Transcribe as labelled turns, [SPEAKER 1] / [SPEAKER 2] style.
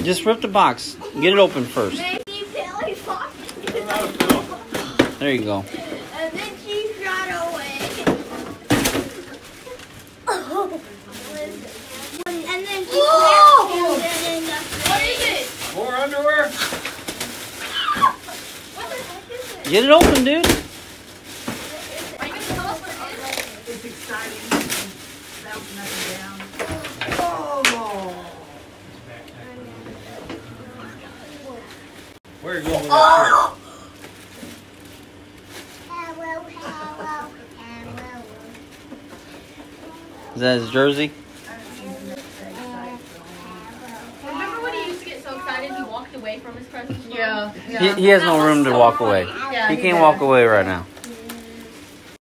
[SPEAKER 1] Just rip the box. Get it open first. There you go.
[SPEAKER 2] And then she shot away. And then she what is it?
[SPEAKER 3] More underwear?
[SPEAKER 2] What the heck is it?
[SPEAKER 1] Get it open, dude.
[SPEAKER 2] Are you going to tell us what it is?
[SPEAKER 4] It's exciting. Bouncing up and down.
[SPEAKER 3] Where are you going with that
[SPEAKER 1] Is that his jersey?
[SPEAKER 2] Remember when he used to get so excited he walked away from his presents?
[SPEAKER 4] Yeah.
[SPEAKER 1] He has no room to walk away.
[SPEAKER 4] Yeah,
[SPEAKER 1] He can't walk away right now.